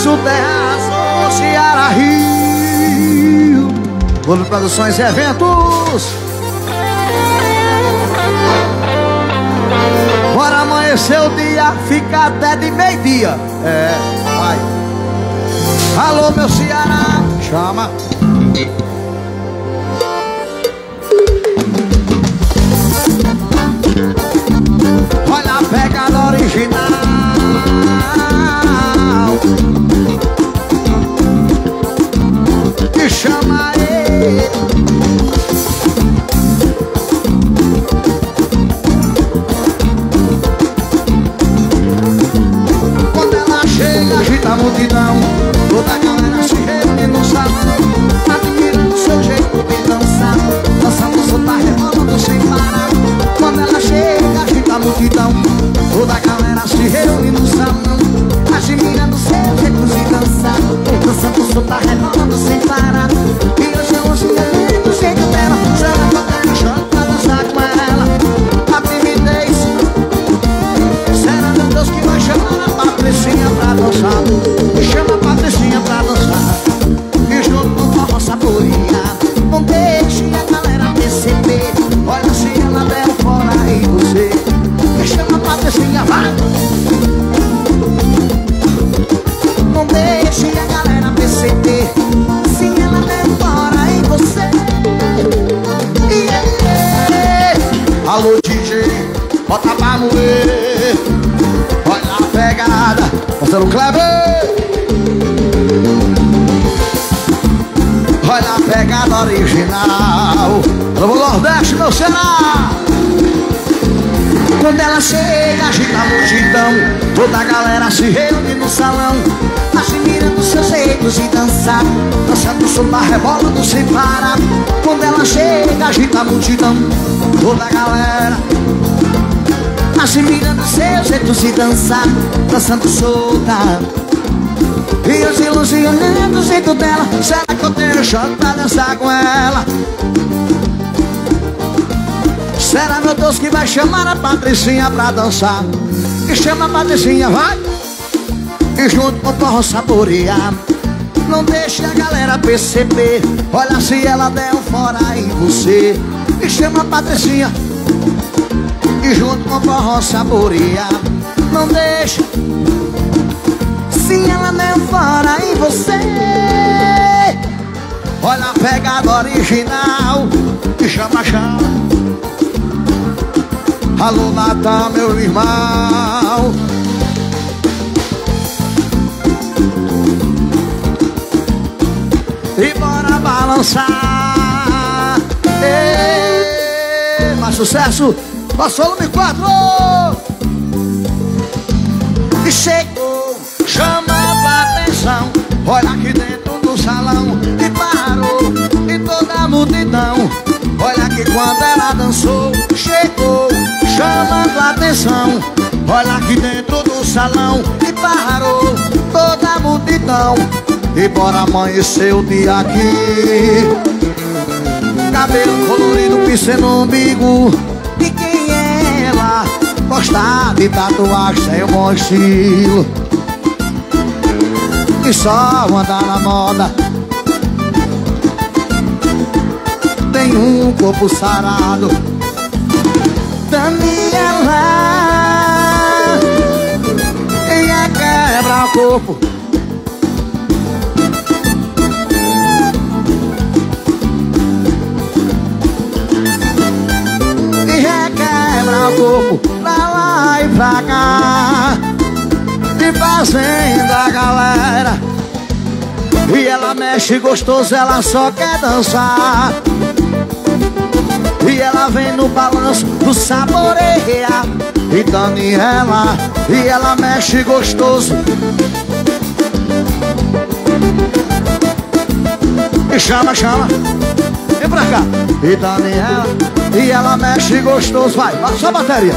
Sul, Terra Azul, Ceará, Rio. Bolo Produções e Eventos. Bora amanhecer o dia, fica até de meio-dia. É, vai. Alô, meu Ceará, chama. Olha a pegada original. Que chama ele. Quando ela chega, agita a multidão. Toda a galera se reúne no salão, admirando seu jeito de dançar, dançando, soltar, rebolando sem parar. Quando ela chega, agita a multidão. Toda a galera se reúne no salão, admirando seu jeito de dançar, dançando, soltar, rebolando sem parar. E hoje eu ouço do jeito dela, chama pra terra, chama pra dançar com ela. A timidez, será meu Deus que vai chamar a Patricinha pra dançar? E chama a Patricinha pra dançar, e junto com o forró saborear. Não deixe a galera perceber, olha se ela der fora em você. E chama a Patricinha, vai! Não deixe a galera perceber, se ela der fora em você. Yeah. Alô DJ, bota pra moer. Olha a pegada, mostrando o Kleber. Olha a pegada original. Alô Nordeste, meu Ceará. Quando ela chega, agita a multidão. Toda a galera se reúne no salão, admirando seus jeitos de dançar, dançando, soltar, rebolando sem parar. Quando ela chega, agita a multidão. Toda a galera admirando seus jeitos de dançar, dançando, soltar. E eu se ilusionando o jeito dela. Será que eu tenho chance pra dançar com ela? Será, meu Deus, que vai chamar a Patricinha pra dançar? E chama a Patricinha, vai! E junto com o forró saborear. Não deixe a galera perceber, olha se ela der um fora em você. E chama a Patricinha, e junto com o forró saborear. Não deixe, se ela der um fora em você. Olha a pegada original. E chama, chama. Alô Natal, meu irmão. E bora balançar. Ei, mais sucesso. Nosso volume 4. E chegou, chamando a atenção. Olha aqui dentro do salão. E parou, e toda a multidão. Olha que quando ela dançou, chegou, chamando a atenção. Olha aqui dentro do salão. E parou toda a multidão. E bora amanhecer o dia aqui. Cabelo colorido, pincel no umbigo. E quem é ela? Gosta de tatuagem, tem um bom estilo. E só anda na moda. Tem um corpo sarado. Daniela, ela quebra o corpo. E requebra o corpo pra lá e pra cá, e fazendo a galera. E ela mexe gostoso, ela só quer dançar. E ela vem no balanço do saboreia. E Daniela, e ela mexe gostoso. E chama, chama. Vem pra cá. E Daniela, e ela mexe gostoso. Vai, só a bateria.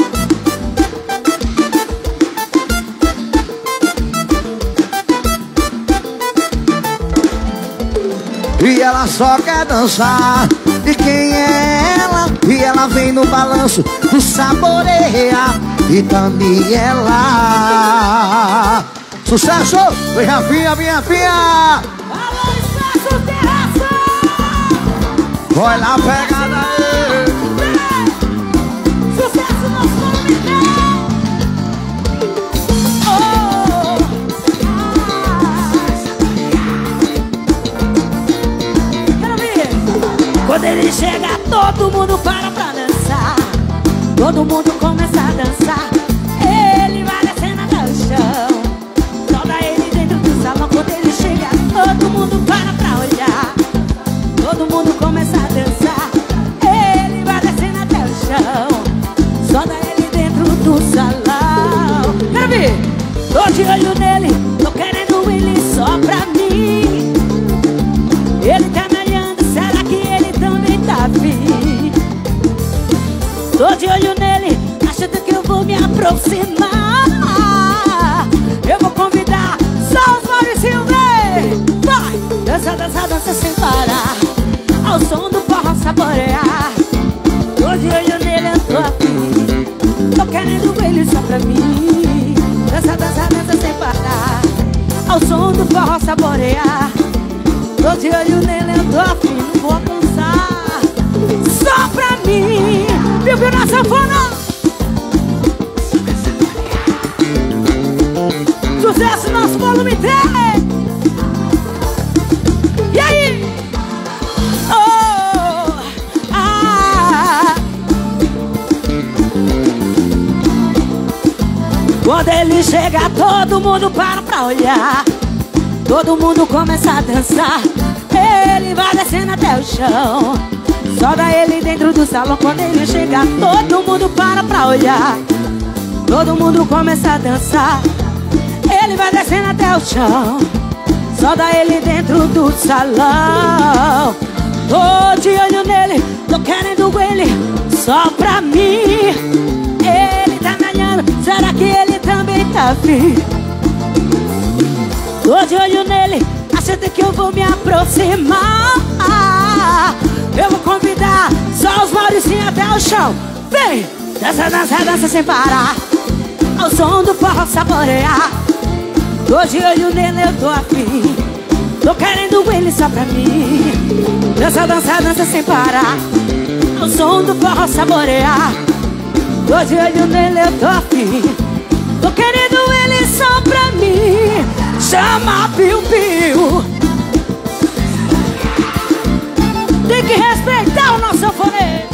E ela só quer dançar. E quem é ela? E ela vem no balanço do saboreia. E Daniela, Sucesso! Oi, Rafinha, minha filha! Alô, Espaço Terraça! Vai lá, pegada aí! Sucesso nosso volume. Quero ver! Quando ele chega, todo mundo para pra dançar. Todo mundo começa a dançar. Ele vai descendo até o chão. Solta ele dentro do salão. Quando ele chega, todo mundo para pra olhar. Todo mundo começa a dançar. Ele vai descendo até o chão. Solta ele dentro do salão. Quero ver! Tô de olho nele, tô querendo ele só pra mim. Ele tá me olhando, será que ele também tá afim? Tô de olho nele, achando que eu vou me aproximar. Eu vou convidar só os Mauricinho, vem! Vai! Dança, dança, dança sem parar. Ao som do forró saborear. Tô de olho nele, eu tô afim. Tô querendo ele só pra mim. Dança, dança, dança sem parar. Ao som do forró saborear. Tô de olho nele, eu tô afim. Não vou alcançar. Só pra mim. Viu na sanfona? Sucesso nosso volume 3. E aí? Oh, ah. Quando ele chega, todo mundo para pra olhar. Todo mundo começa a dançar. Ele vai descendo até o chão. Solta ele dentro do salão. Quando ele chega, todo mundo para pra olhar. Todo mundo começa a dançar. Ele vai descendo até o chão. Solta ele dentro do salão. Tô de olho nele, tô querendo ele só pra mim. Ele tá me olhando, será que ele também tá afim? Tô de olho nele, achando que eu vou me aproximar. Eu vou convidar só os Mauricinho até o chão. Vem! Dança, dança, dança sem parar. Ao som do forró saborear. Tô de olho nele, eu tô afim. Tô querendo ele só pra mim. Dança, dança, dança sem parar. Ao som do forró saborear. Tô de olho nele, eu tô afim. Tô querendo ele só pra mim. Chama Piu Piu. Tem que respeitar o nosso sanfoneiro.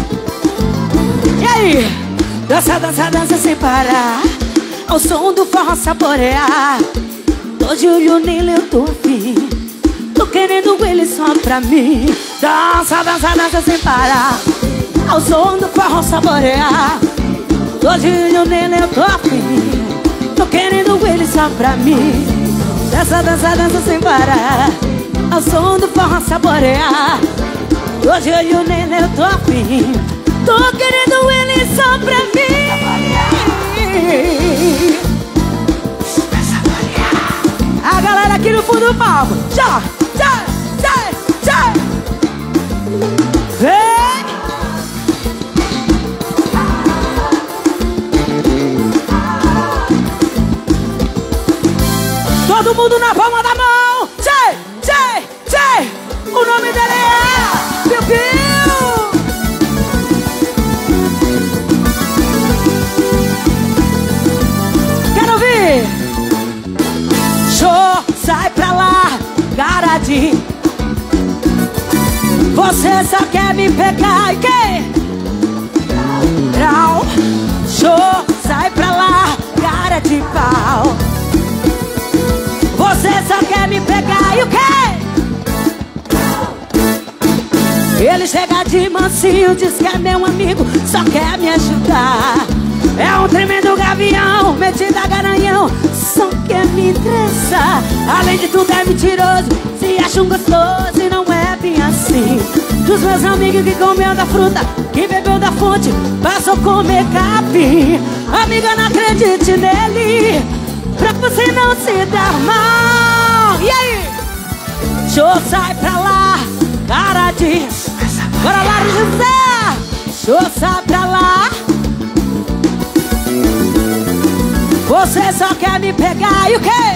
E aí? Dança, dança, dança sem parar. Ao som do forró saborear. Tô de olho nele, eu tô afim. Tô querendo ele só pra mim. Dança, dança, dança sem parar. Ao som do forró saborear. Tô de olho nele, eu tô afim. Tô querendo ele só pra mim. Dança, dança, dança sem parar. Ao som do forró saborear. Tô de olho nele, eu tô afim. Tô querendo ele só pra mim. A galera aqui no fundo do palco. Já, já, já, já. Vem. Todo mundo na palma da mão. Tchê, tchê, tchê. O nome dele é Piu Piu. Quero ouvir. Show, sai pra lá, cara de. Você só quer me pegar e quê? Não. Show, sai pra lá, cara de pau. Você só quer me pegar e o quê? Ele chega de mansinho, diz que é meu amigo, só quer me ajudar. É um tremendo gavião, metido a garanhão, só quer me estressar. Além de tudo é mentiroso, se acha um gostoso e não é bem assim. Dos meus amigos que comeu da fruta, que bebeu da fonte, passou a comer capim. Amiga, não acredite nele, pra você não se dar mal. E aí? Show, sai pra lá, cara de. Bora lá, José. Show, sai pra lá. Você só quer me pegar e o quê?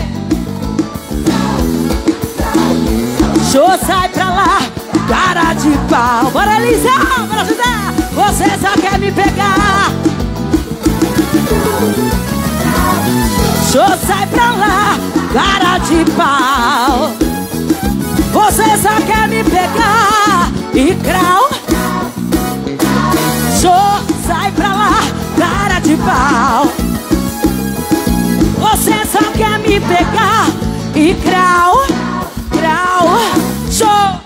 Show, sai pra lá, cara de pau. Bora, Lisa, bora ajudar. Você só quer me pegar. Show, sai pra lá, cara de pau. Você só quer me pegar. E crau. Show, sai pra lá, cara de pau. Você só quer me pegar. E crau, crau, show.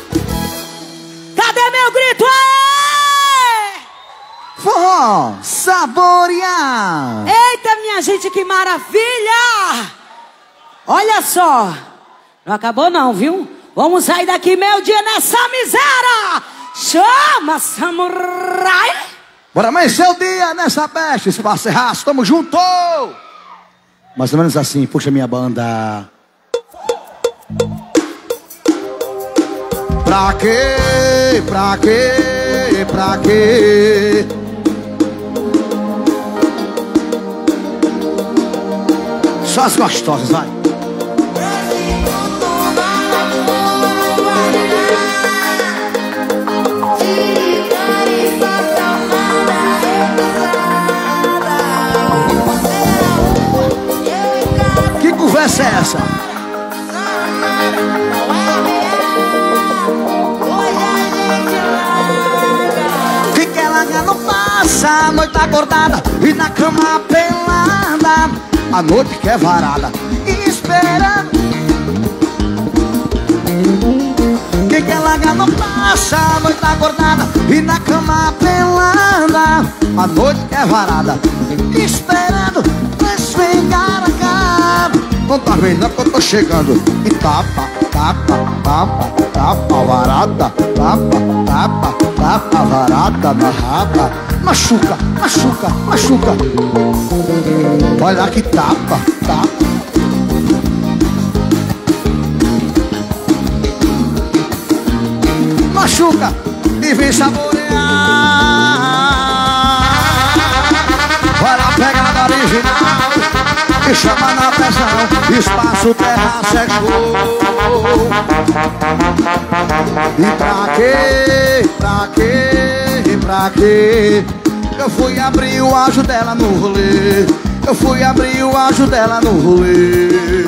Cadê meu grito? Aê! Forró, saborear. Eita, minha gente, que maravilha! Olha só. Não acabou não, viu? Vamos sair daqui meio dia nessa miséria. Chama, samurai. Bora amanhecer o dia nessa peste. Espaço Erraço, tamo junto. Mais ou menos assim, puxa minha banda. Pra quê? Pra quê? Pra quê? Só as gostosas, vai. Que conversa é essa? Fica ela não passa a noite acordada e na cama pelada. A noite que é varada e esperando. Que ela não passa a noite acordada e na cama pelada. A noite que é varada esperando pra esfregar a cara. Não tá vendo que eu tô chegando. E tapa, tapa, tapa, tapa varada. Tapa, tapa, tapa varada na raba. Machuca, machuca, machuca. Olha que tapa, tapa. Machuca e vem saborear. Olha a pegada original e chama na pressão. Espaço Terra secou. E pra quê? Pra quê? Pra quê? Eu fui abrir o anjo dela no rolê. Eu fui abrir o anjo dela no rolê.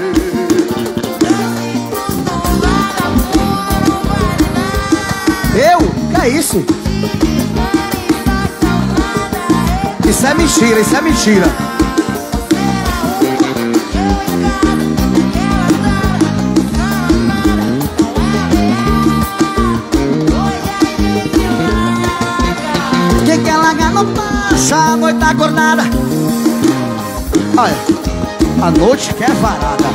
Eu? Que é isso? Isso é mentira, isso é mentira. Que ela não passa a noite acordada. Olha, a noite que é varada.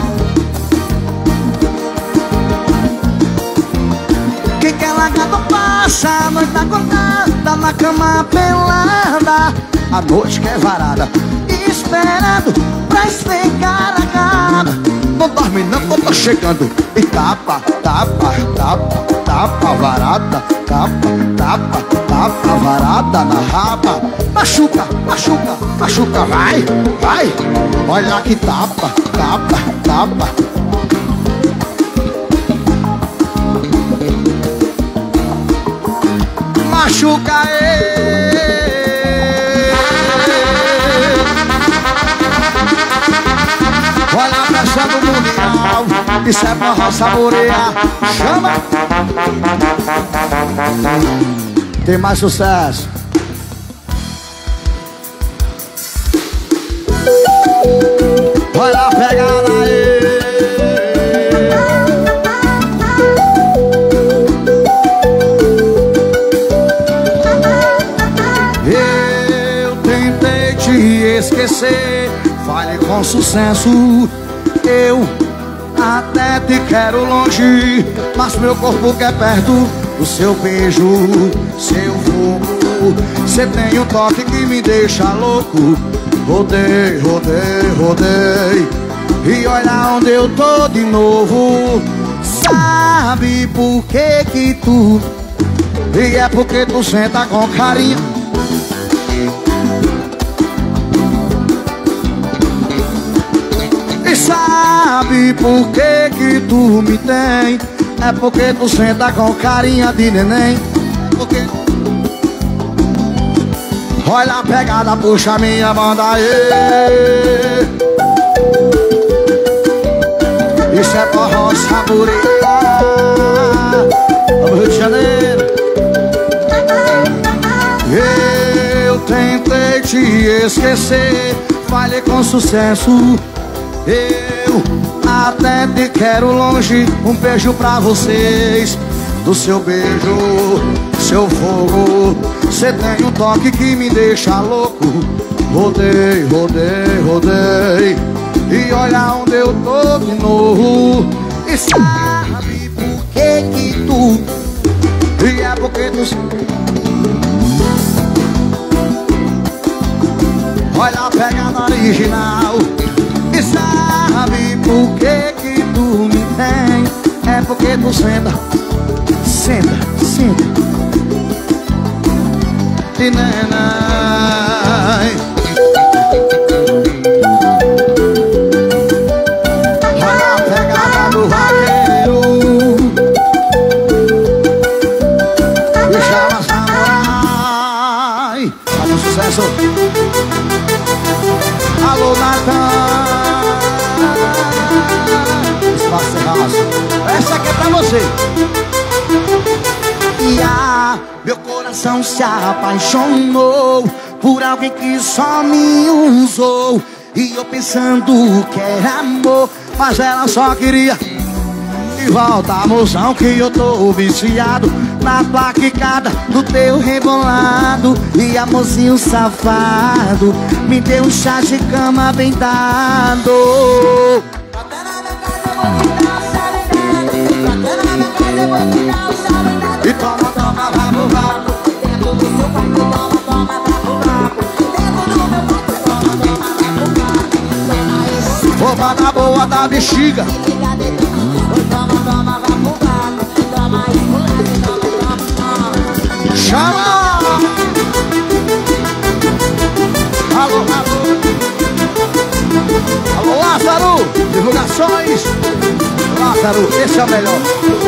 Que ela não passa a noite acordada na cama pelada. A noite que é varada e esperando pra esfregar a cara. Não dorme não que eu tô chegando. E tapa, tapa, tapa, tapa varada. Tapa, tapa, tapa varada na raba. Machuca, machuca, machuca, vai, vai. Olha que tapa, tapa, tapa. Machuca, olha a pressão do mundial. Isso é pra saborear. Chama. Tem mais sucesso. Olha a pegada aí. Eu tentei te esquecer, fale com sucesso. Eu até te quero longe, mas meu corpo quer perto do seu beijo, seu fogo. Cê tem um toque que me deixa louco. Rodei, rodei, rodei, e olha onde eu tô de novo. Sabe por que que tu? E é porque tu senta com carinho. sabe por que que tu me tem? É porque tu senta com carinha de neném. É porque... Olha a pegada, puxa minha banda aí. Isso é forró saborear. Vamos, Rio de Janeiro. Eu tentei te esquecer, falhei com sucesso. Eu até te quero longe. Um beijo pra vocês. Do seu beijo, seu fogo, cê tem um toque que me deixa louco. Rodei, rodei, rodei, e olha onde eu tô de novo. E sabe por que que tu... E é porque tu... Olha a pegada original. E sabe por que que tu me tem? É porque tu senta, senta, senta e neném. Olha a pegada do vaqueiro e chama samurai. Faz um sucesso. Alô, Natan. Espaço Terraço. Essa aqui é pra você. Meu coração se apaixonou por alguém que só me usou. E eu pensando que era amor, mas ela só queria de volta a moção. Que eu tô viciado na tua quicada, do teu rebolado. E amorzinho safado me deu um chá de cama bem dado. E toma, toma, vamos, vamos. Dentro do seu quarto, toma, toma, vamos, vamos. Dentro do meu quarto, toma, toma, vamos, vamos. Rouba na boa da bexiga. Toma, toma, vamos, vamos. Toma, esculado, toma, toma, toma. Chama! Alô, alô. Alô, Lázaro. Divulgações. Lázaro, esse é o melhor.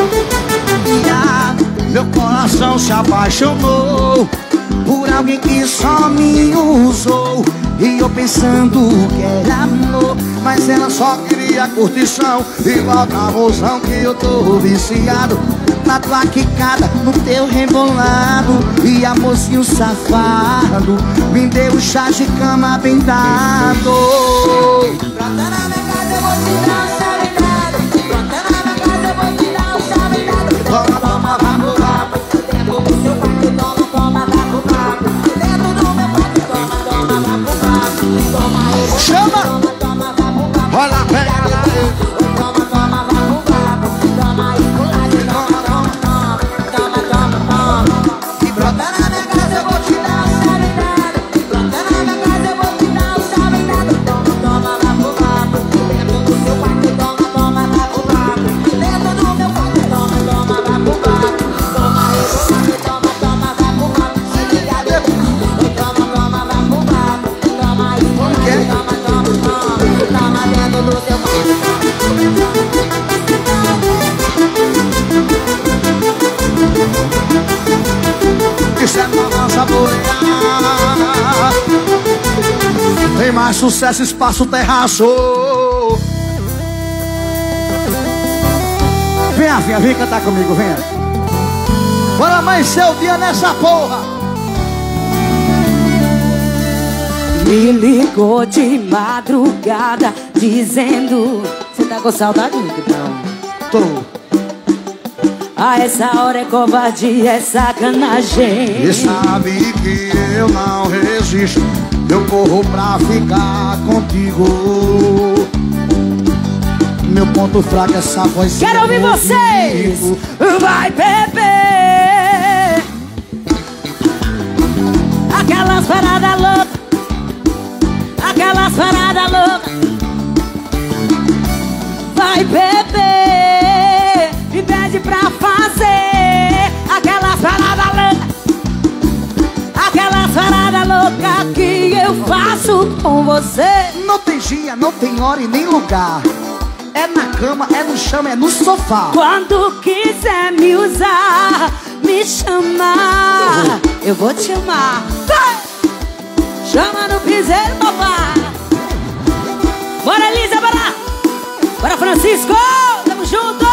Meu coração se apaixonou por alguém que só me usou. E eu pensando que era amor, mas ela só queria curtição. Igual na moção que eu tô viciado na tua quicada, no teu rebolado. E amorzinho safado me deu um chá de cama bem dado. Pra tá na minha casa eu vou te dar um chá bem dado. Pra tá na minha casa eu vou te dar um chá bem dado. Toma, toma, vamos, vamos. Dentro do seu quarto, toma, toma, vamos, vamos. Dentro do meu quarto, toma, toma, vamos, vamos. Toma aí, chama! Toma, toma, vamos, vamos. Olha a pegada. Toma, toma, vamos, vamos. Toma aí, pulado, toma, toma, toma. Toma, toma, toma. E brota na minha casa eu vou te dar um chá bem dado. Brota na minha casa eu vou te dar um chá bem dado. Toma, toma, vamos, vamos. Dentro do seu quarto, toma, toma, vamos, vamos. Dentro do meu quarto, toma, toma, vamos, vamos. Toma aí, toma, toma, vamos, vamos. Se liga, toma, toma, vamos, vamos. Toma aí, toma, toma, toma. Toma dentro do seu quarto. Isso é pra nossa saborear. Tem mais sucesso, Espaço Terraço. Venha, venha, vem cantar comigo, venha. Bora amanhecer o dia nessa porra. Me ligou de madrugada dizendo: cê tá com saudade, então? Tô. A essa hora é covardia, é sacanagem. E sabe que eu não resisto, eu corro pra ficar contigo. Meu ponto fraco é essa voz. Quero ouvir vocês! Vai beber aquelas paradas loucas, aquelas paradas loucas. Vai beber e pede pra fazer aquelas paradas loucas, aquelas paradas loucas que eu faço com você. Não tem dia, não tem hora e nem lugar. é na cama, é no chão, é no sofá. Quando quiser me usar, me chamar, eu vou te chamar. Vai! Chama no piseiro, papai. Bora, Elisa, bora! Bora, Francisco! Tamo junto!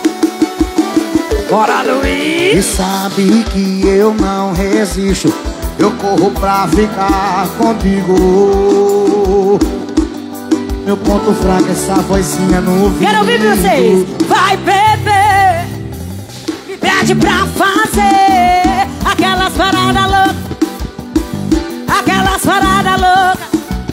Bora, Luiz! E sabe que eu não resisto, eu corro pra ficar contigo. Meu ponto fraco é essa vozinha no ouvido. Quero ouvir vocês! Vai, bebê! Me pede pra fazer aquelas paradas loucas. Aquelas paradas loucas.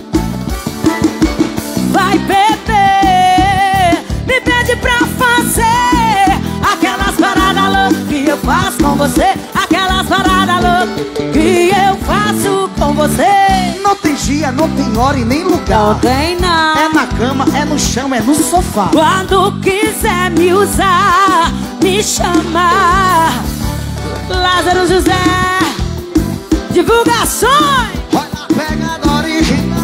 Vai, bebê! Me pede pra fazer aquelas paradas loucas que eu faço com você. Aquelas paradas loucas que eu faço com você. Não tem dia, não tem hora e nem lugar. Não tem não. É na cama, é no chão, é no sofá. Quando quiser me usar, me chamar. Lázaro José, divulgações. Olha a pegada original.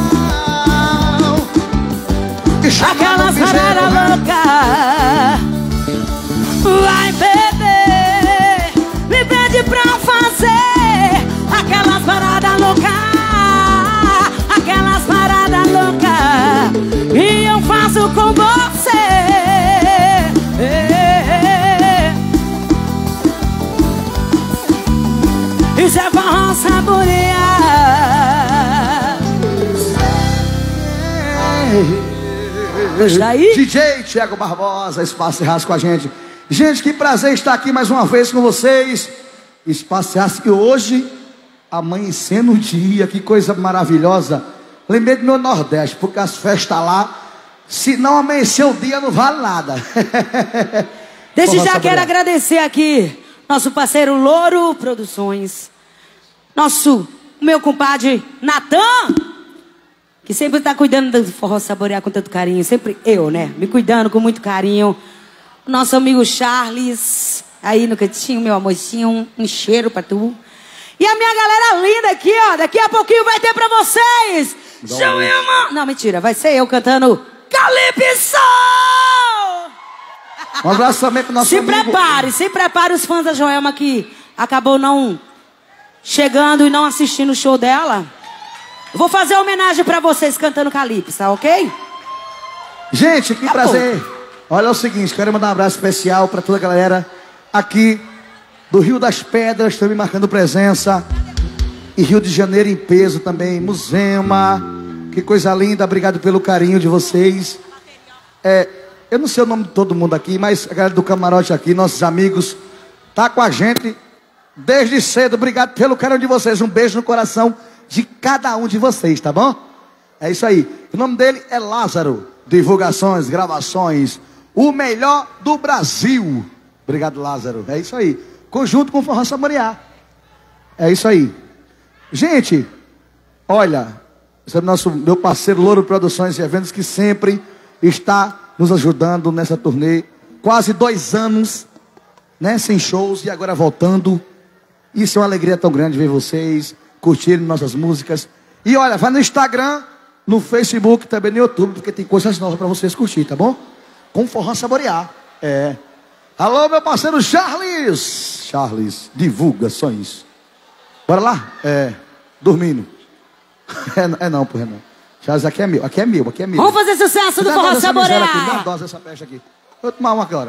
Aquelas paradas loucas. Vai, bebê, me pede pra fazer aquelas paradas loucas. Aquelas paradas loucas e eu faço com você. Isso é forró saborear. Está aí? DJ Thiago Barbosa, Espaço Terraço com a gente. Gente, que prazer estar aqui mais uma vez com vocês. Espaço Terraço, que hoje amanhecendo o dia, que coisa maravilhosa. Lembrei do meu Nordeste, porque as festas lá, se não amanhecer o dia, não vale nada. Desde já quero agradecer aqui nosso parceiro Louro Produções, meu compadre Natan, que sempre está cuidando do Forró Saborear com tanto carinho. Sempre eu, né? Me cuidando com muito carinho. Nosso amigo Charles, aí no cantinho, meu amorzinho, um cheiro pra tu. E a minha galera linda aqui, ó. Daqui a pouquinho vai ter pra vocês. Joelma! Não, mentira. Vai ser eu cantando Calypso! Um abraço também pro nosso amigo. Se prepare os fãs da Joelma que acabou não chegando e não assistindo o show dela. Eu vou fazer homenagem pra vocês cantando Calypso, ok? Gente, que prazer. Olha, é o seguinte, quero mandar um abraço especial pra toda a galera aqui do Rio das Pedras, também marcando presença. E Rio de Janeiro em peso também. Musema. Que coisa linda. Obrigado pelo carinho de vocês. Eu não sei o nome de todo mundo aqui, mas a galera do camarote aqui, nossos amigos, tá com a gente desde cedo. Obrigado pelo carinho de vocês. Um beijo no coração de cada um de vocês, tá bom? É isso aí. O nome dele é Lázaro. Divulgações, gravações. O melhor do Brasil. Obrigado, Lázaro. É isso aí. Conjunto com o Forró Saborear. É isso aí. Gente, olha, esse é meu parceiro Louro Produções e Eventos, que sempre está nos ajudando nessa turnê. Quase 2 anos, né, sem shows, e agora voltando. Isso é uma alegria tão grande ver vocês curtirem nossas músicas. E olha, vai no Instagram, no Facebook, também no YouTube, porque tem coisas novas para vocês curtir, tá bom? Com Forró Saborear. Alô, meu parceiro Charles. Charles, divulgações. Bora lá? Dormindo. Não, porra, não. Charles, aqui é meu. Vamos fazer sucesso do Forró Saborear. Dá uma dose dessa peste aqui. Vou tomar uma agora.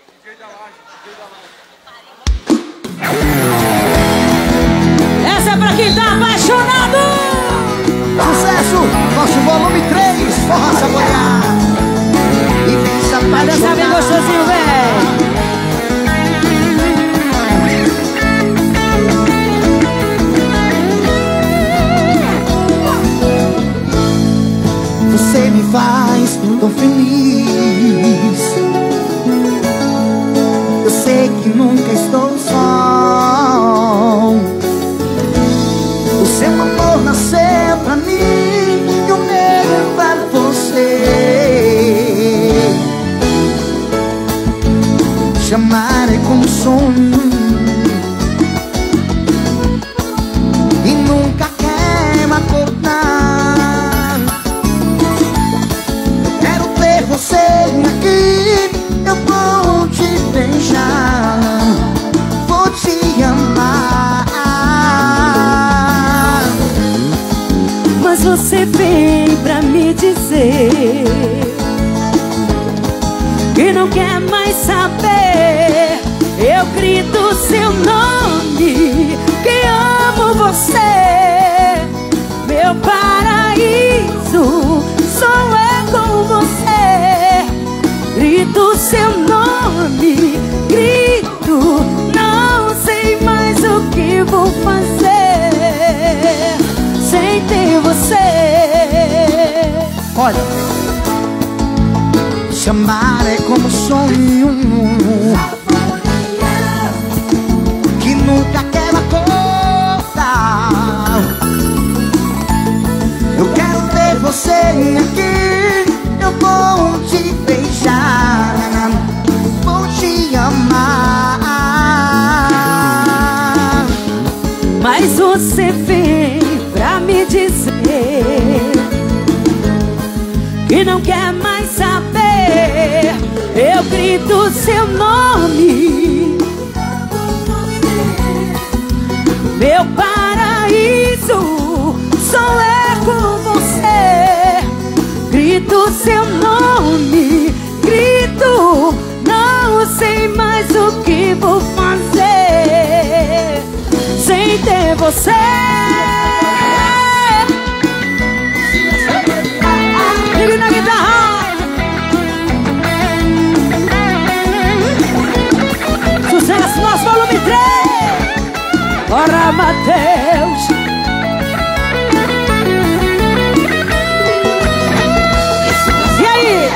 Essa é pra quem tá apaixonado. Sucesso, nosso volume 3, Forró Saborear. E vem se apaixonar. Vai dançar bem gostosinho, velho. Você me faz tão feliz. Eu sei que nunca estou só. O seu amor nasceu pra mim e o meu para você. Chamarei como sonho e nunca quero acordar. Quero ter você seu nome, grito, não sei mais o que vou fazer sem ter você. Olha, se amar é como sonho que nunca quer acordar. Eu quero ter você aqui, eu vou te beijar, vou te amar. Mas você vem pra me dizer que não quer mais saber. Eu grito seu nome, meu paraíso sou eu com você. Grito seu nome, grito, não sei mais o que vou fazer sem ter você. Ligue na guitarra. Sucesso nosso volume 3. Bora, Mateus. E aí?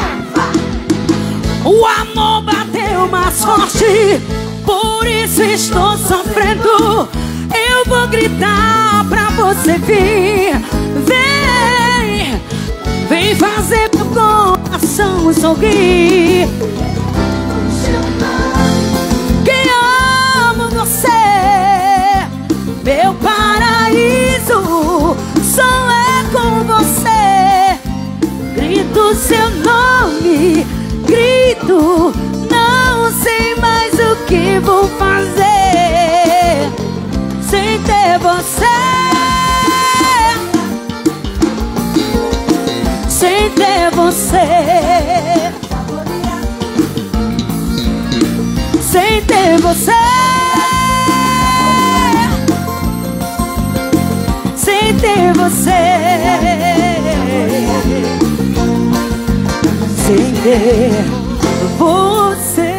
O amor bateu mais forte, por isso estou sofrendo. Eu vou gritar pra você vir. Vem, vem fazer meu coração sorrir. Que amo você, meu paraíso sou eu com você. Grito seu nome, grito, não sei mais o que vou fazer sem ter você. Sem ter você. Sem ter você. Sem ter você. Sem ter você.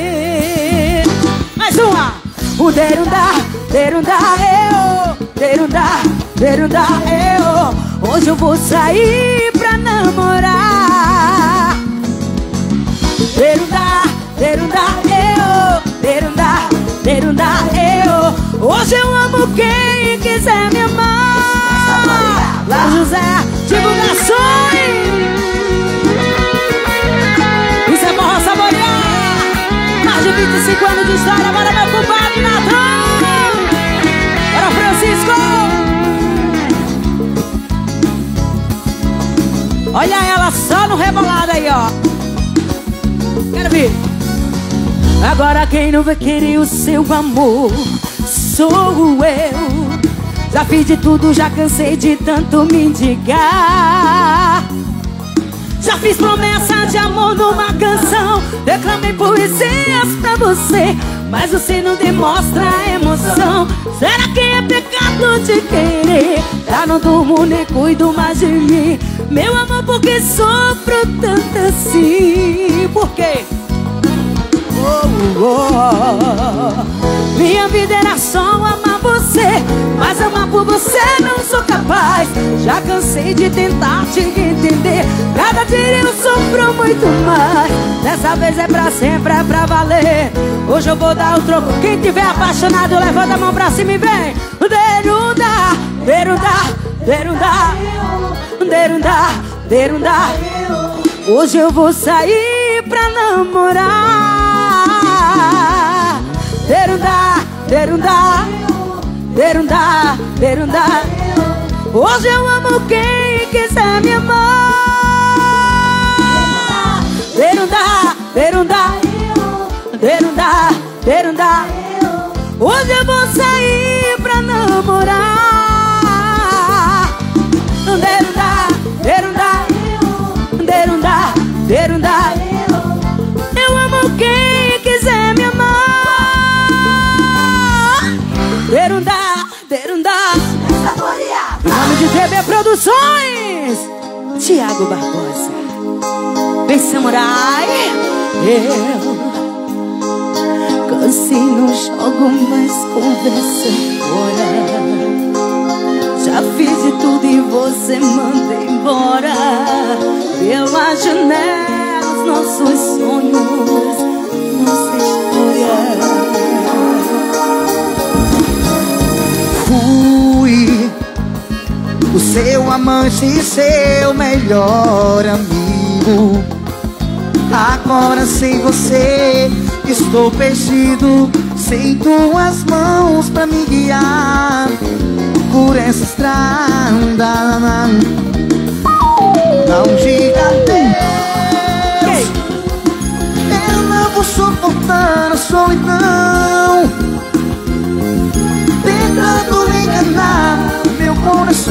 Mais uma. O derundá, derundá, eu. Derundá, derundá, eu. Hoje eu vou sair pra namorar. Derundá, derundá, eu. Derundá, derundá, eu. Hoje eu amo quem quiser me amar. Lá José, divulgações. Isso é forró saborear. Mais de 25 anos de história. Bora meu compadre Nathan. Bora Francisco. Olha ela só no rebolado aí, ó. Quero ver. Agora quem não vai querer o seu amor sou eu. Já fiz de tudo, já cansei de tanto mendigar. Já fiz promessa de amor numa canção, declamei poesias pra você, mas você não demonstra emoção. Será que é pecado de querer? Já não durmo nem cuido mais de mim. Meu amor, por que sofro tanto assim? Por quê? Minha vida era só amar você, mas amar por você não sou capaz. Já cansei de tentar te entender. Cada dia eu sofro muito mais. Dessa vez é pra sempre, é pra valer. Hoje eu vou dar o troco. Quem tiver apaixonado, levanta a mão pra cima e vem. Derundá, derundá, derundá, derundá, derundá. Hoje eu vou sair pra namorar. Derundá, derundá, derundá, derundá. Hoje eu amo quem quiser me amar. Derundá, derundá, derundá, derundá. Hoje eu vou sair pra namorar. Derundá, derundá, derundá, derundá. Eu amo quem quiser me amar. Derundá, derundá. Em nome de TV Produções, Thiago Barbosa. Vem, samurai. Eu cansei, não jogo mais conversa fora. Já fiz de tudo e você manda embora. Pela janela, os nossos sonhos, nossa história. Fui o seu amante e seu melhor amigo. Agora sem você estou perdido, sem tuas mãos pra me guiar por essa estrada. Não diga adeus, eu não vou suportar a solidão, tentando enganar meu coração,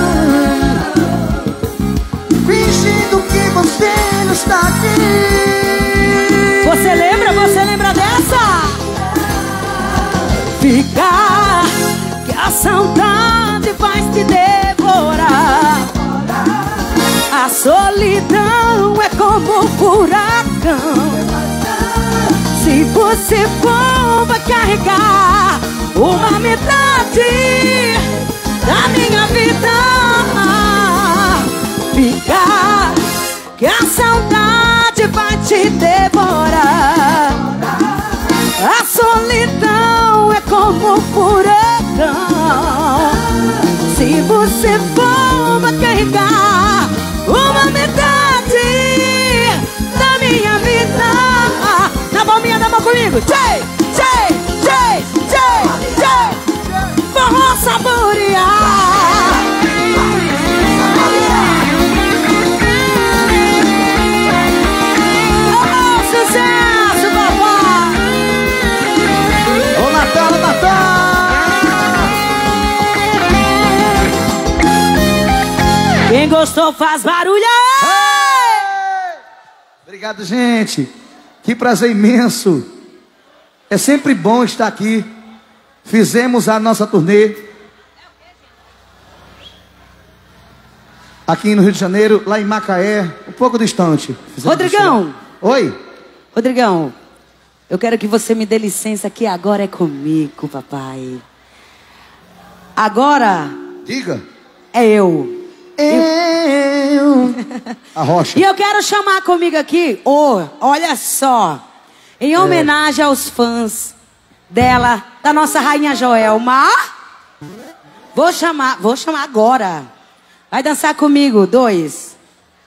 fingindo que você não está aqui. Você lembra dessa? Ficar, que a saudade vai te devorar. A solidão é como um furacão. Se você for, vai carregar uma metade da minha vida. Ficar, que a saudade vai te devorar. A solidão é como um furacão. Se você for, vai carregar uma metade da minha vida. Na palminha da mão comigo. Tchê, tchê, tchê, tchê, tchê. Vamos saborear. Quem gostou faz barulho. Obrigado, gente. Que prazer imenso. É sempre bom estar aqui. Fizemos a nossa turnê aqui no Rio de Janeiro, lá em Macaé, um pouco distante. Rodrigão. Oi. Rodrigão, eu quero que você me dê licença que agora é comigo, papai. Agora... Diga. É eu. A Rocha. E eu quero chamar comigo aqui, olha só, em homenagem aos fãs dela, da nossa rainha Joelma. Vou chamar agora. Vai dançar comigo, 2.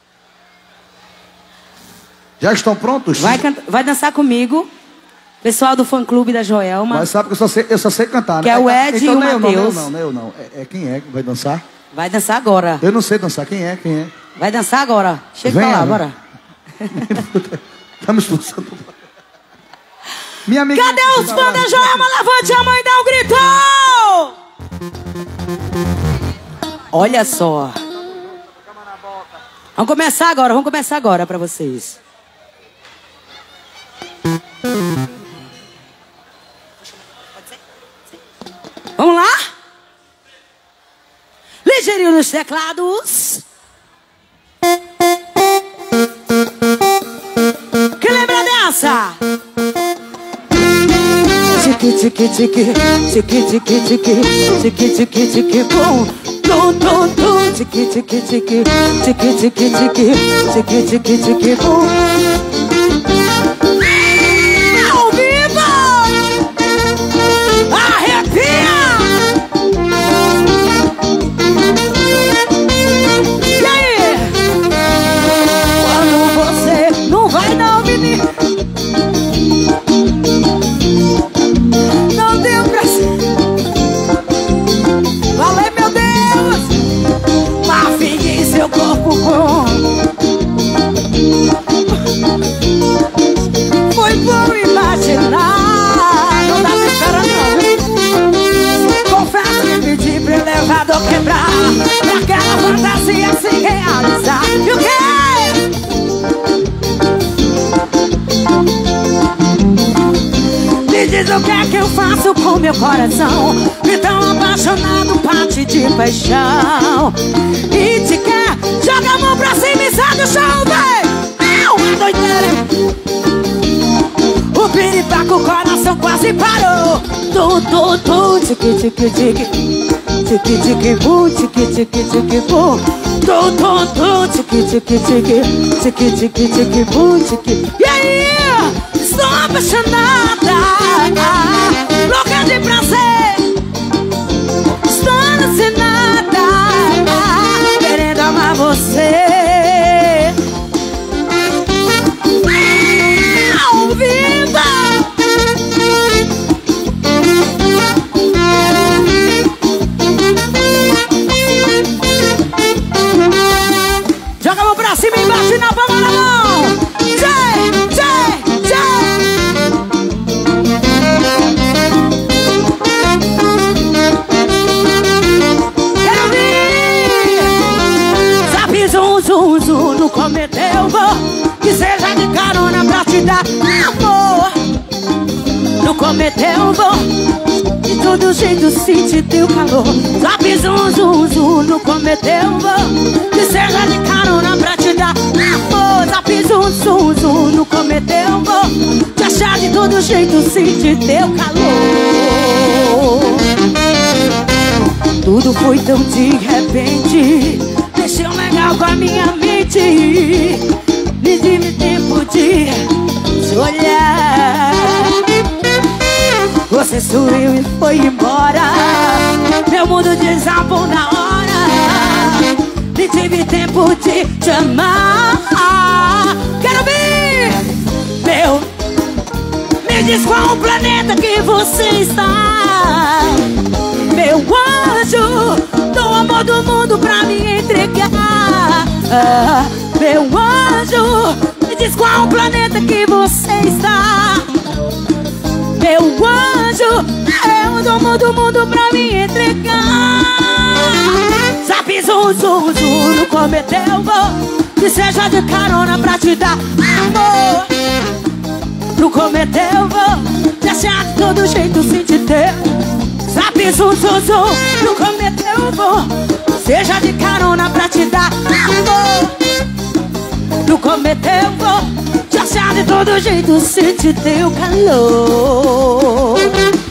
Já estão prontos? Vai dançar comigo, pessoal do fã-clube da Joelma. Mas sabe que eu só sei cantar, né? Que é o Ed então, e o Matheus. Não. É quem é que vai dançar? Vai dançar agora. Eu não sei dançar. Quem é? Vai dançar agora. Chega pra lá, bora. Estamos expulsando. Minha amiga. Cadê os fãs da Joelma? Levante a mão e dá um grito! Olha só. Vamos começar agora pra vocês. Vamos lá? Ligeirinho nos teclados. Quem lembra dessa? Tiki tiki tiki, tiki tiki tiki, tiki tiki tiki, bum, tum tum tum, tiki tiki tiki, tiki tiki tiki, tiki tiki tiki, bum. Ao vivo! Arrepia! E aí? Quando você não vai dar o menino, não deu pra ser. Valeu, meu Deus! Mas fique seu corpo bom. Foi bom imaginar. Não dá pra esperar não. Confesso que pedi pro elevador quebrar, pra aquela fantasia se realizar. E o quê? Me diz o que é que eu faço com meu coração, me tão apaixonado, parte de paixão. E te quer, joga a mão pra cima e sai do chão, vem! É uma doideira. O piripaco, o coração quase parou. Tu, tu, tu, tique, tique, tique. Tique, tique, bu, tique, tique, tique, bu. Tu, tu, tu, tique, tique, tique. Tique, tique, tique, bu, tique. E aí? Estou apaixonada, louca de prazer. Estou alucinada, querendo amar você. Ao vivo! Joga a mão pra cima e bate na palma da mão. Tchê, tchê, tchê. Quero vir. Zap, zum, zum, zum. No cometeu, vou. Que seja de carona pra te dar amor. No cometeu, vou. De todo jeito senti teu calor. Zap, zum, zum, zum. No cometeu, vou. Que seja de carona pra te dar amor. Zap, zum, zum, zum. No cometeu, vou. Te achar de todo jeito senti teu calor. Tudo foi tão de repente. Mexeu legal com a minha mente. Me tive tempo de te olhar. Você sorriu e foi embora. Meu mundo desabou na hora. Me tive tempo de te amar. Quero ver, meu. Me diz qual o planeta que você está. Meu anjo, dou o amor do mundo pra me entregar. Meu anjo, me diz qual o planeta que você está. Meu anjo, eu dou o amor do mundo pra me entregar. Zap, zum, zum, zum, no cometeu, vou. Que seja de carona pra te dar amor. No cometeu, vou. Te achar de todo jeito sentir teu. Zap, zum, zum, zum, no cometeu, vou. Seja de carona pra te dar amor. No cometeu, vou. Te achar de todo jeito, sentir teu calor.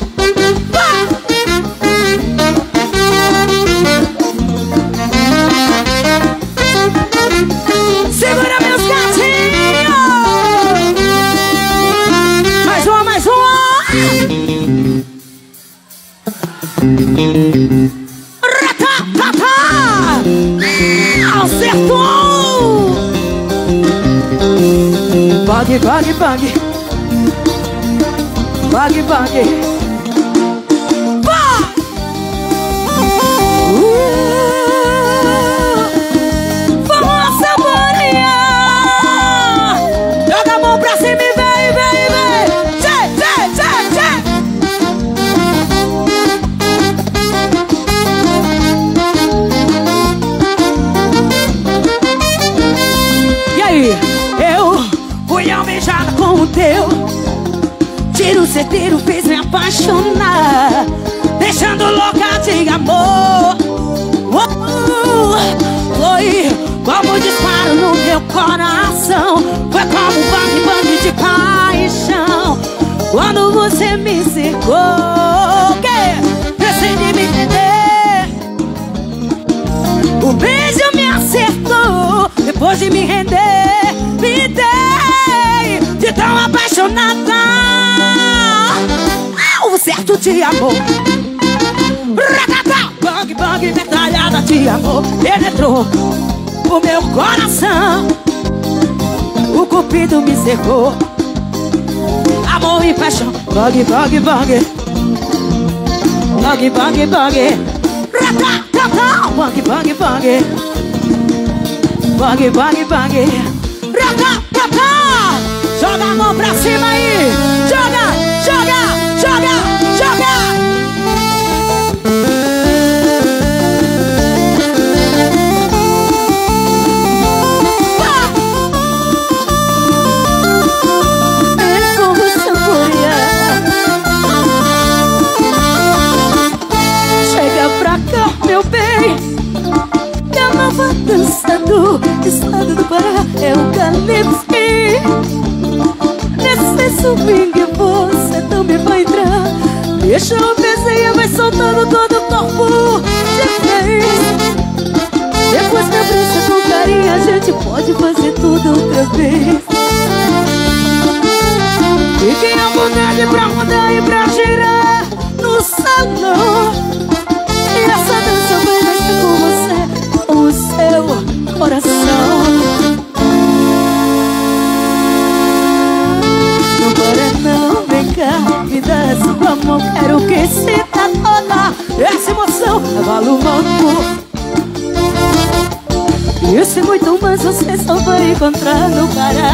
Segura meus gatinhos. Mais uma, mais uma. Acertou! Bang, bang, bang. Bang, bang. Vamos saborear. Joga a mão pra cima e vem, vem, vem. Tchê, tchê, tchê, tchê. E aí? Eu fui almejada com o teu. Tiro certeiro fez me apaixonar, deixando louca de amor. Foi como um disparo no meu coração. Foi como um bang bang de paixão. Quando você me cercou, decidi me entender. O beijo me acertou. Depois de me render, me dei de tão apaixonada. O certo de amor. Bang, bang, metralhada de amor penetrou o meu coração. O cupido me cercou. Amor e paixão. Bang, bang, bang. Bang, bang, bang. Bang, bang, bang. Bang, bang, bang. Joga a mão pra cima aí. Joga, joga, joga, joga. Vamos saborear. Chega pra cá, meu bem. Que a nova dança do estado do Pará é o Calypso. Nesse swing você também vai entrar. Deixa no pezinho, vai soltando todo o corpo de vez. Depois que abrir com carinho, a gente pode fazer tudo outra vez. Fiquem à vontade pra mudar e pra girar no salão. E essa dança vai mexer com você, com o seu coração. Não para não, vem cá, me dá sua mão. Quero que sinta toda essa emoção. Cavalo manco. Isso e muito mais você só vai encontrar no Pará.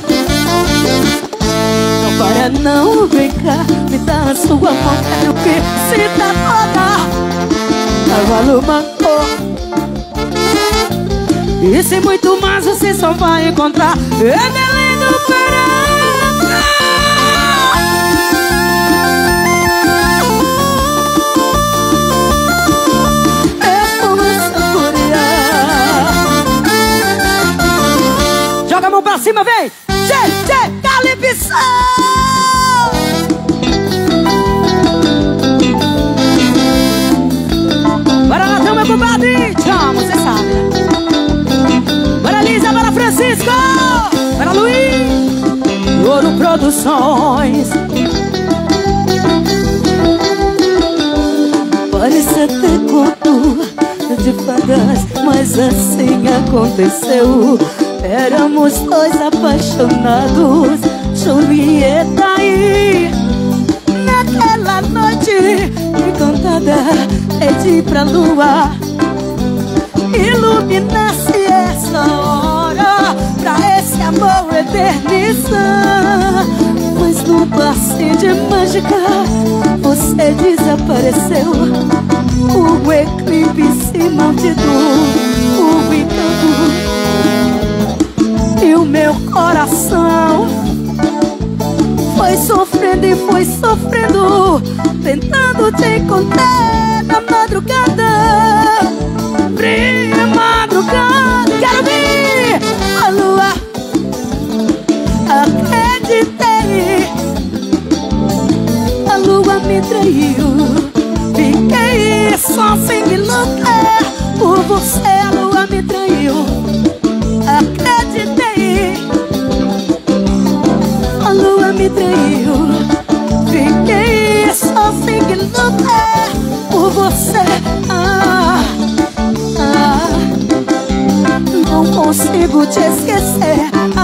Não para não, vem cá, me dá sua mão. Quero que sinta toda cavalo manco. Isso e muito mais você só vai encontrar em Belém do Pará. Joga a mão pra cima, vem! Tchê, Calypso! Bora lá, meu compadre! Tchau, você sabe, né? Bora Lisa, bora Francisco! Bora Luiz! Ouro Produções. Parece até conto de fadas, mas assim aconteceu. Éramos dois apaixonados, Julieta e naquela noite encantada pedi pra lua iluminasse essa hora, pra esse amor eternizar. Mas num passe de mágica você desapareceu. O eclipse maldito, o encanto. E o meu coração foi sofrendo e foi sofrendo, tentando te encontrar na madrugada. Fria madrugada, quero ver a lua. Acreditei, a lua me traiu. Fiquei só sem me lutar por você, a lua me traiu. Acreditei, a lua me traiu. Fiquei só sem que lutar por você. Não consigo te esquecer.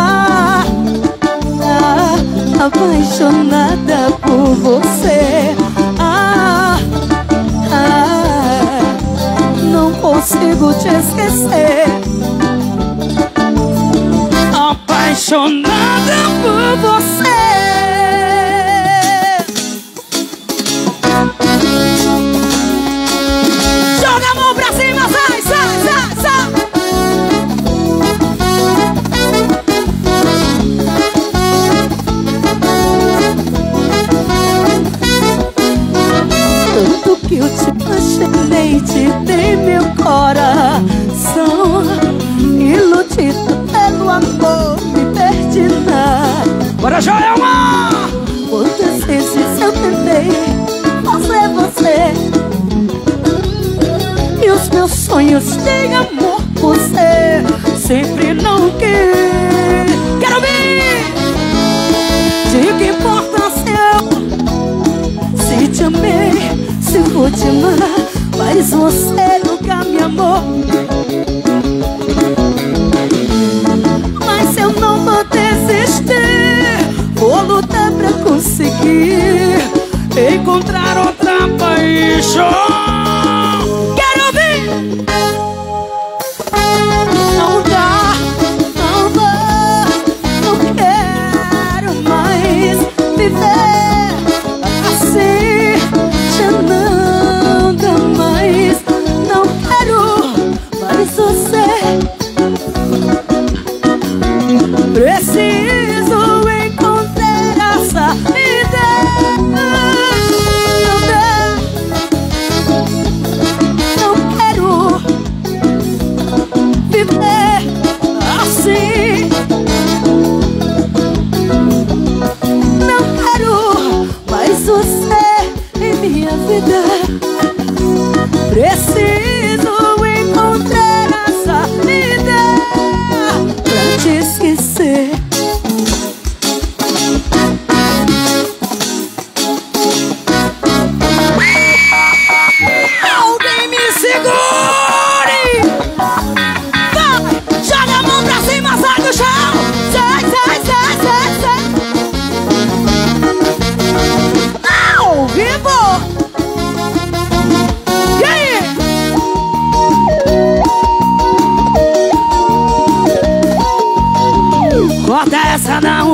Apaixonada por você. Não consigo te esquecer. Apaixonada por você. Joga a mão pra cima, sai, sai, sai, sai. Tanto que eu te apaixonei, te dei meu coração, iludido pelo amor, me perdi na. Bora, Joelma! Quantas vezes eu tentei fazer você e os meus sonhos de amor você sempre não quis. Quero ver de que importância eu se te amei, se vou te amar, mas você nunca me amou. Mas eu não vou desistir, vou lutar pra conseguir encontrar outra paixão. Quero ouvir! Não dá, não vou, não quero mais viver assim. Já não dá mais, não quero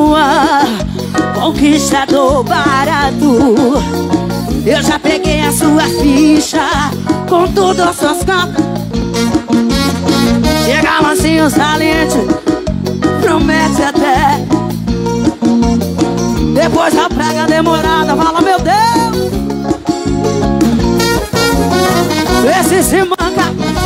sua, conquistador barato. Eu já peguei a sua ficha, com tudo as suas contas. Chega mansinho, saliente, promete até. Depois a prega demorada, fala meu Deus. Esse se manca,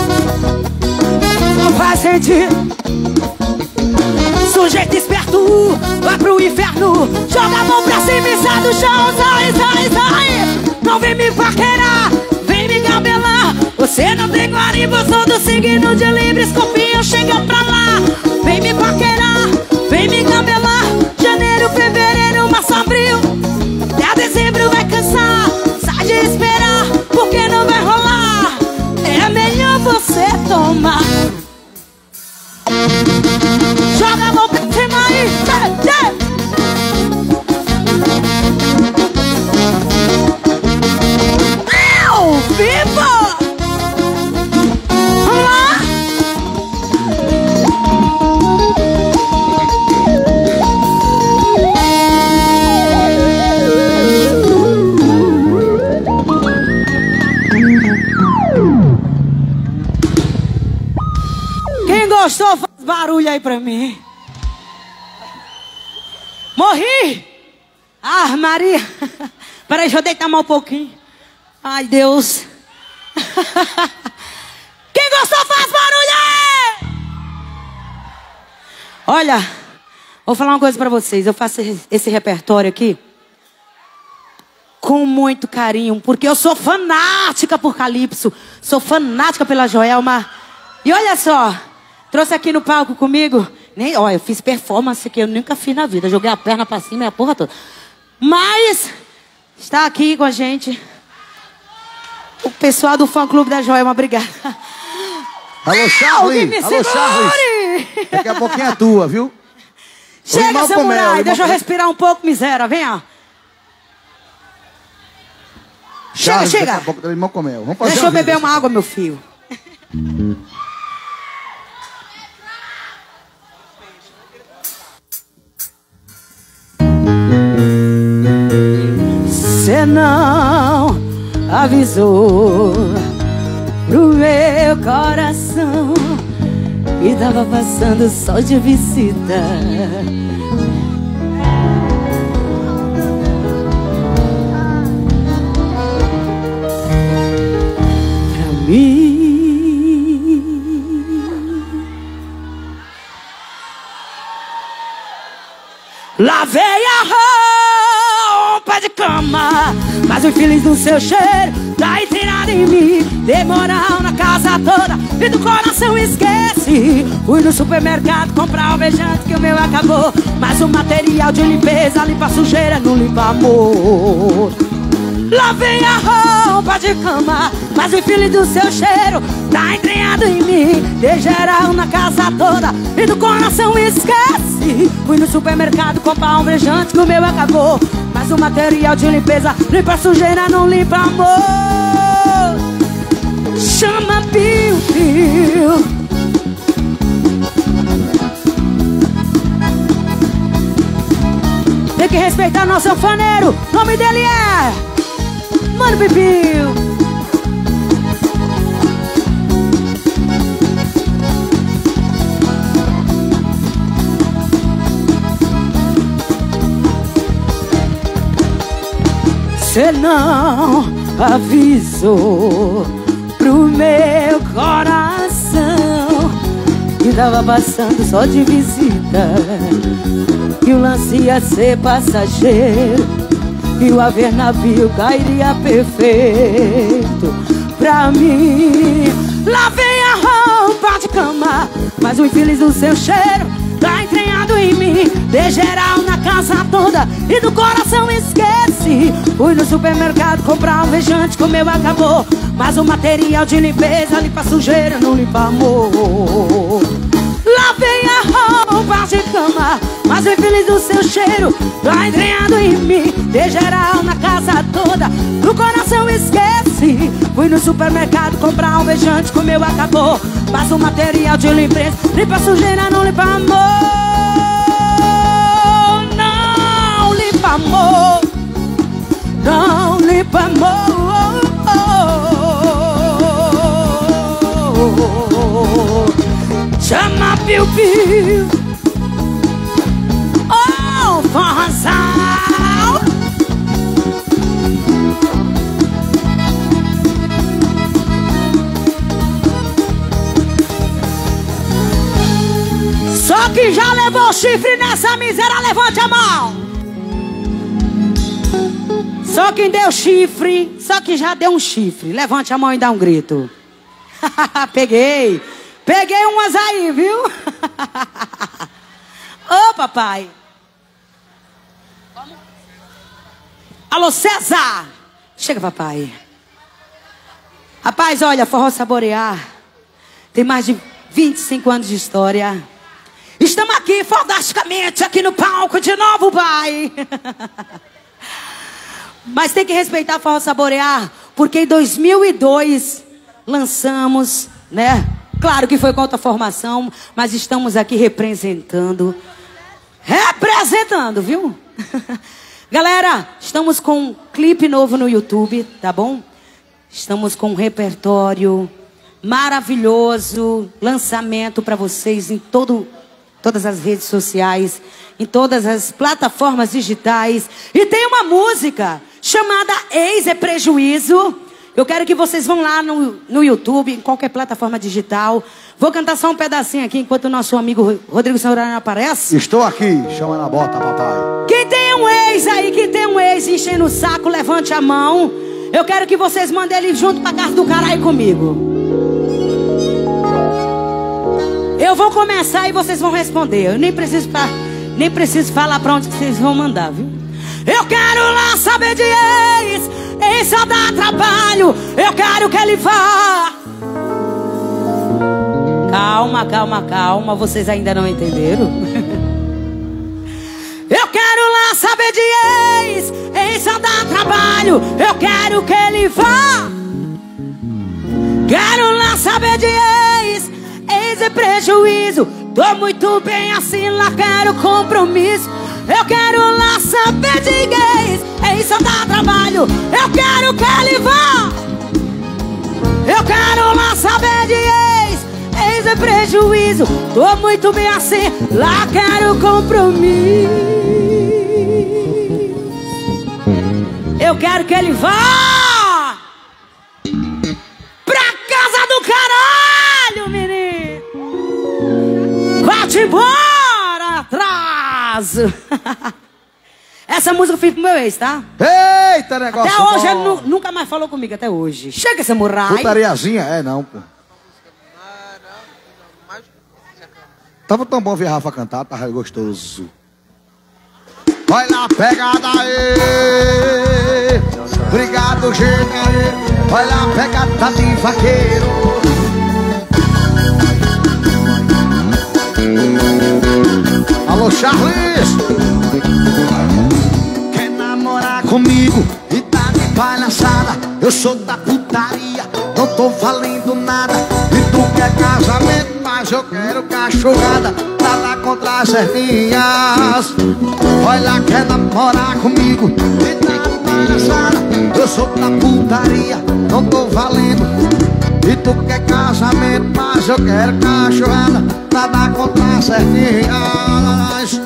não faz sentido. Sujeito esperto, vai pro inferno. Joga a mão pra cima e sai do chão. Sai, sai, sai. Não vem me paquerar, vem me gabelar. Você não tem guarida, sou do signo de Libra. Escorpião, chega pra lá. Vem me paquerar, vem me gabelar. Janeiro, fevereiro, março, abril, até dezembro vai cansar. Sai de esperar, porque não vai rolar. É melhor você tomar. Joga a mão pra cima aí, Ao vivo! Vamos lá! Quem gostou, faz barulho aí pra mim. Morri! Ah, Maria! Peraí, deixa eu deitar mais um pouquinho. Ai, Deus! Quem gostou, faz barulho aí! Olha, vou falar uma coisa pra vocês. Eu faço esse repertório aqui com muito carinho, porque eu sou fanática por Calypso. Sou fanática pela Joelma. E olha só, trouxe aqui no palco comigo. Olha, eu fiz performance que eu nunca fiz na vida. Joguei a perna pra cima e a porra toda. Mas está aqui com a gente o pessoal do fã-clube da Joelma. Obrigada. Alô, Charlie. Alô, Charlie. Daqui a pouquinho é tua, viu? Chega, samurai. Deixa eu respirar um pouco, miséria. Vem, ó. Chega, chega. Daqui a pouco, Limão com Mel. Vamos fazer. Deixa eu beber uma água, meu filho. Cê não avisou pro meu coração que tava passando só de visita. Pra mim lavei a roupa de cama, mas o infeliz do seu cheiro tá entrado em mim. Dei moral na casa toda e do coração esqueci. Fui no supermercado comprar alvejante que o meu acabou, mas o material de limpeza limpa a sujeira, não limpa amor. Lavei a roupa de cama, mas o infeliz do seu cheiro tá entranhado em mim. Dei geral na casa toda e do coração esqueci. Fui no supermercado comprar alvejante que o meu acabou, mas o material de limpeza limpa a sujeira, não limpa amor. Chama Piu Piu. Tem que respeitar nosso sanfoneiro. O nome dele é Mano Pipiu. Cê não avisou pro meu coração que tava passando só de visita, que o lance ia ser passageiro e o haver navio cairia perfeito pra mim. Lavei a roupa de cama, mas o infeliz do seu cheiro tá entranhado em mim. Dei geral na casa toda e do coração esqueci. Fui no supermercado comprar alvejante que o meu acabou, mas o material de limpeza limpa a sujeira, não limpa amor. Lavei a roupa de cama, mas o infeliz do seu cheiro tá entranhado em mim. Dei geral na casa toda, do coração esqueci. Fui no supermercado comprar alvejante que o meu acabou, mas o material de limpeza limpa a sujeira, não limpa amor. piu-piu. Oh, forrozão. Só que já levou chifre nessa miséria, levante a mão. Só quem deu chifre, só que já deu um chifre, levante a mão e dá um grito. Peguei umas aí, viu? Ô, papai. Alô, César. Chega, papai. Rapaz, olha, Forró Saborear tem mais de 25 anos de história. Estamos aqui, fodasticamente, aqui no palco de novo, pai. Mas tem que respeitar Forró Saborear, porque em 2002 lançamos, né? Claro que foi com outra formação, mas estamos aqui representando. Representando, viu? Galera, estamos com um clipe novo no YouTube, tá bom? Estamos com um repertório maravilhoso, lançamento para vocês em todas as redes sociais, em todas as plataformas digitais. E tem uma música chamada Ex é Prejuízo. Eu quero que vocês vão lá no YouTube, em qualquer plataforma digital. Vou cantar só um pedacinho aqui, enquanto o nosso amigo Rodrigo Saurano aparece. Estou aqui, chama na bota, papai. Quem tem um ex aí, quem tem um ex enchendo o saco, levante a mão. Eu quero que vocês mandem ele junto pra casa do caralho comigo. Eu vou começar e vocês vão responder. Eu nem preciso falar pra onde vocês vão mandar, viu? Eu quero lá saber de ex, ex só dá trabalho. Eu quero que ele vá. Calma, calma, calma, vocês ainda não entenderam? Eu quero lá saber de ex, ex só dá trabalho. Eu quero que ele vá. Quero lá saber de ex, ex é prejuízo. Tô muito bem assim, lá quero compromisso. Eu quero lá saber de gays, ex só dá trabalho. Eu quero que ele vá. Eu quero lá saber de ex, ex é prejuízo. Tô muito bem assim, lá quero compromisso. Eu quero que ele vá pra casa do caralho, menino. Vai-te embora, atraso. Essa música eu fiz pro meu ex, tá? Eita, negócio até hoje bom. Ele nunca mais falou comigo, até hoje. Chega, samurai. Putariazinha? É, não, pô. Tava tão bom ver a Rafa cantar, tava gostoso. Vai lá, pegada aí. Obrigado, chega aí. Vai lá, pegada de vaqueiro. Alô, Charles. Quer namorar comigo e tá de palhaçada? Eu sou da putaria, não tô valendo nada. E tu quer casamento, mas eu quero cachorrada. Nada contra as servinhas. Olha, quer namorar comigo e tá de palhaçada? Eu sou da putaria, não tô valendo. E tu quer casamento, mas eu quero cachorrada. Nada contra as servinhas.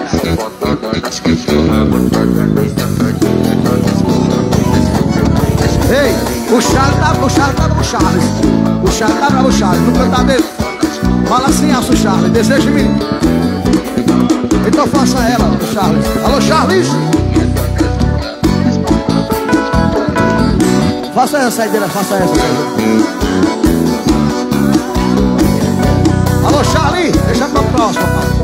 Ei, o Charles tá pro Charles. O Charles tá pro Charles, no cantar dele. Fala assim, aço Charles, deseja-me. Então faça ela, o Charles. Alô, Charles. Faça essa saideira, faça essa. Alô, Charlie, deixa pra próxima, papai.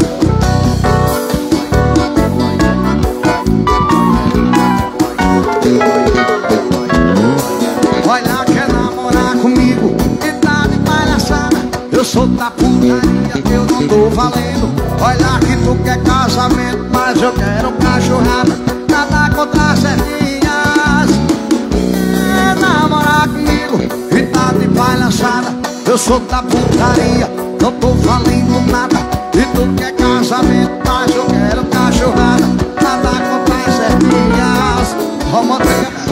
Olha, quer namorar comigo e tá de palhaçada? Eu sou da putaria, eu não tô valendo. Olha que tu quer casamento, mas eu quero cachorrada. Nada contra as servinhas. Quer namorar comigo e tá de palhaçada? Eu sou da putaria, não tô valendo nada. E tu quer casamento, mas eu quero cachorrada. Nada contra as servinhas. Vamos ter.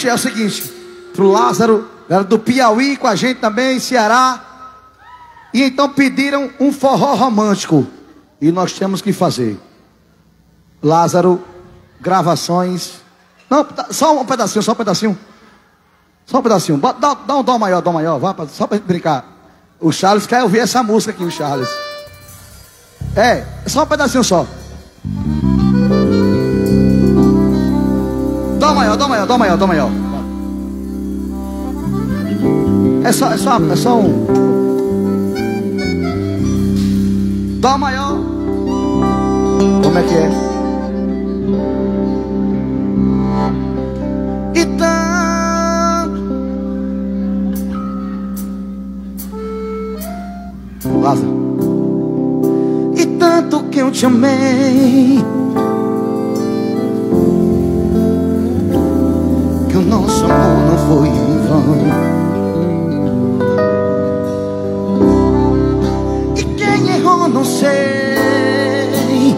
Gente, é o seguinte, pro Lázaro, era do Piauí com a gente também, Ceará. E então pediram um forró romântico. E nós temos que fazer. Lázaro, gravações. Não, só um pedacinho, só um pedacinho. Só um pedacinho. Dá um dó maior, vá, só pra gente brincar. O Charles quer ouvir essa música aqui, o Charles. É só um pedacinho só. Dó maior. É só um dó maior. Como é que é? Lázaro. E tanto que eu te amei, que o nosso amor não foi em vão. E quem errou não sei,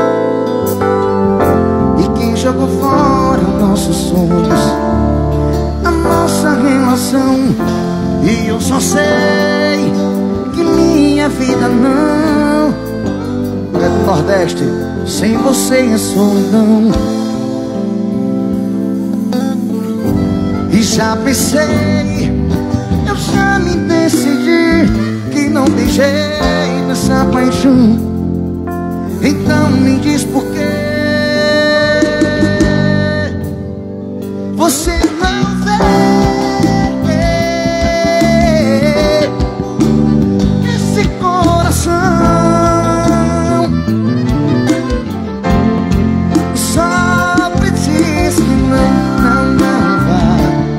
e quem jogou fora nossos sonhos, a nossa relação. E eu só sei que minha vida não é do Nordeste, sem você é solidão. E já pensei, eu já me decidi que não tem jeito essa paixão. Então me diz por quê você não vê esse coração. Só preciso que não vá.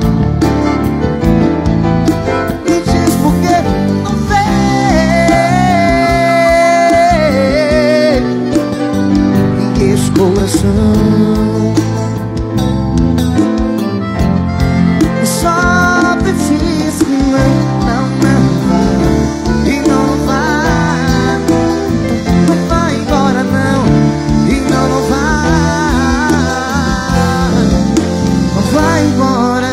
Me diz por que não vê esse coração. Só preciso que não vá. E não vai. Não vai embora não. E não vai. Não vai embora.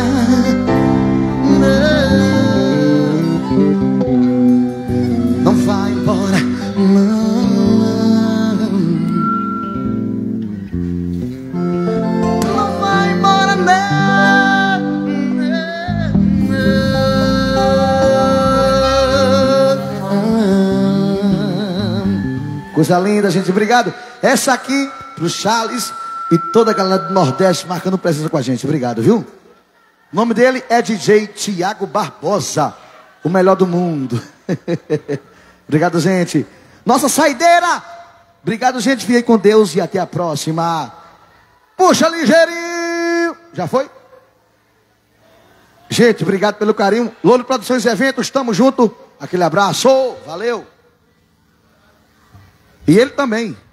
Não vai embora não. Não vai embora não. Coisa linda, gente, obrigado. Essa aqui pro Charles e toda a galera do Nordeste marcando presença com a gente, obrigado, viu? O nome dele é DJ Tiago Barbosa, o melhor do mundo. Obrigado, gente. Nossa saideira. Obrigado, gente, fiquem com Deus e até a próxima. Puxa ligeirinho. Já foi? Gente, obrigado pelo carinho. Lolo Produções e Eventos, tamo junto. Aquele abraço, valeu. E ele também.